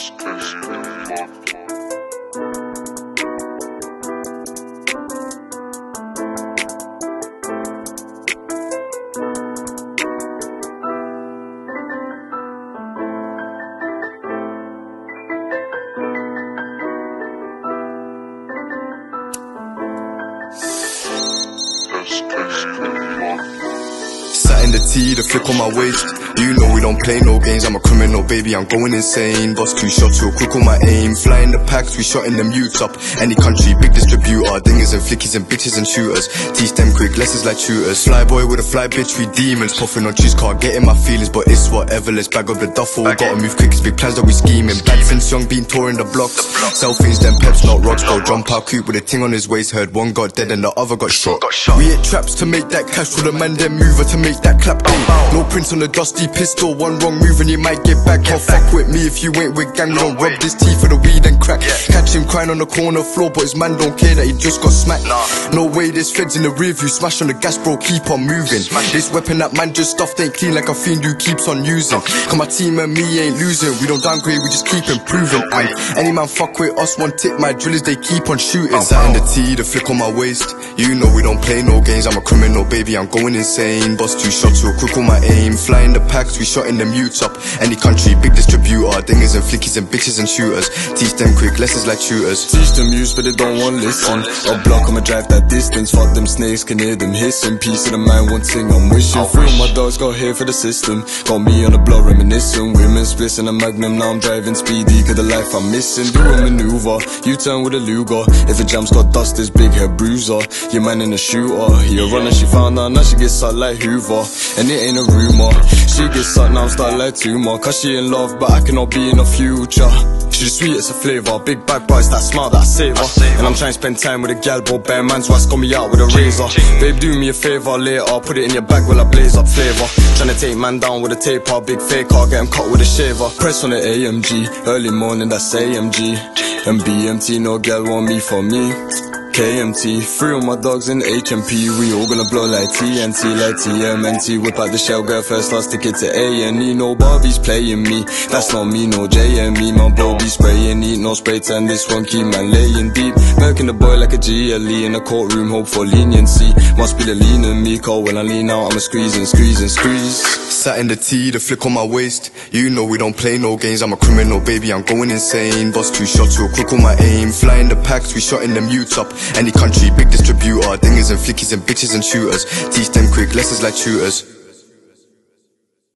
Sat in the T, the flick on my waist. You know we don't play no games, I'm a criminal, baby, I'm going insane. Boss 2 shots real quick on my aim. Fly in the packs, we shotting them youths up. Any country, big distributor. Dingers and flickies and bitches and shooters. Teach them quick, lessons like shooters. Fly boy with a fly bitch, we demons. Puffing on juice, can't get in my feelings, but it's whatever, let's bag up the duffel. Gotta move quick, it's big plans that we scheming. Bad since young, been touring the blocks. Sell things, them peps, not rocks. Go jump out coop with a ting on his waist. Heard one got dead and the other got shot. We hit traps to make that cash, for the man them mover to make that clap. No prints on the dusty pistol, one wrong move and you might get back. Can't fuck with me if you ain't with gang. We don't rob this tea for the weed and crack. Catch him crying on the corner floor, but his man don't care that he just got smacked. No way, there's feds in the rear view. Smash on the gas, bro, keep on moving. This weapon that man just stuffed ain't clean like a fiend who keeps on using. Cause my team and me ain't losing. We don't downgrade, we just keep improving. And any man fuck with us, one tip, my drillers, they keep on shooting. Sat in the T, the flick on my waist. You know we don't play no games, I'm a criminal, baby, I'm going insane. Boss 2 shots real quick on my aim. Fly in the packs, we shotting them youths up. Any country, big distributor. Dingers and flickies and bitches and shooters. Teach them quick, lessons like shooters. Teach them use, but they don't want listen. A block, I'ma drive that distance. Fuck them snakes, can hear them hissing. Peace of the mind, one thing I'm wishing. Free my dogs, got here for the system. Got me on the block reminiscing. Women splitting a magnum, now I'm driving speedy, cause the life I'm missing. Do a maneuver, you turn with a Luger. If a jam's got dust, this big head bruiser. Your man in a shooter, he a runner, she found out, now she gets sucked like Hoover. And it ain't a rumor, she gets sucked, now I'm starting like tumor. Cause she in love, but I cannot be in the future. She's sweet, it's a flavour. Big bad boys, that smile, that savor. And I'm trying to spend time with a gal, bro. Bare man's what's got me out with a razor. Babe, do me a favour later. Put it in your bag while I blaze up flavour. Tryna take man down with a taper. Big fake car, get him cut with a shaver. Press on the AMG. Early morning, that's AMG. And BMT, no gal want me for me. KMT, free all my dogs in HMP. We all gonna blow like TNT, like TMNT. Whip out the shell, girl first class ticket to A&E. No Barbies playing me, that's not me, no JME. My bro be spraying, eat no spray tan. This one keep man laying deep. Milking the boy like a GLE in the courtroom, hope for leniency. Must be the lean in me, cause when I lean out, I'ma squeeze and squeeze and squeeze. Sat in the T, the flick on my waist. You know we don't play no games, I'm a criminal, baby, I'm going insane. Boss 2 shots real quick on my aim. Fly in the packs, we shotting them youths up. Any country, big distributor. Dingers and flickies and bitches and shooters. Teach them quick, lessons like shooters.